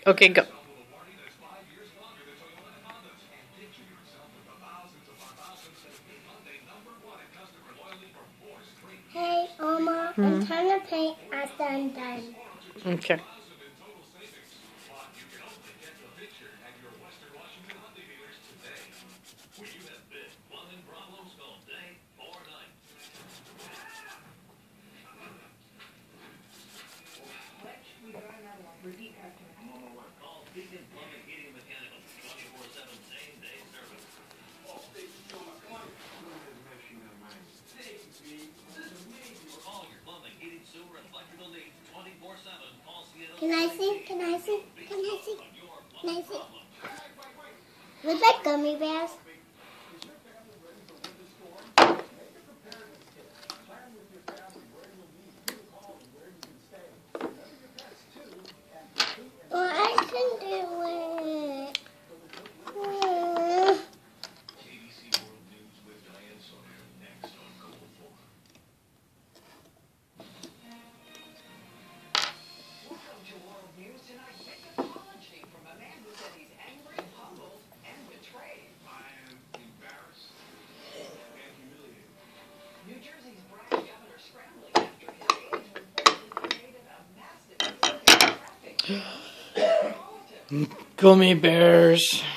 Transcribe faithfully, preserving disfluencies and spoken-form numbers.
Okay, go. Hey, Oma, Hmm. I'm trying to paint after I'm done. Okay. Can I see? Can I see? Can I see? Can I see? Look like gummy bears. Well, I can do it. Mm. Gummy bears.